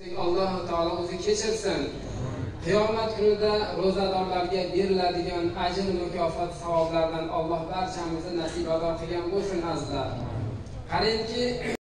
Alloh taolo o'zi kechirsin. Qiyomat kunida ro'zadorlarga beriladigan ajr, mukofot, savoblardan Alloh barchamizni nasibador qilgan bo'lsin azizlar. Qarangki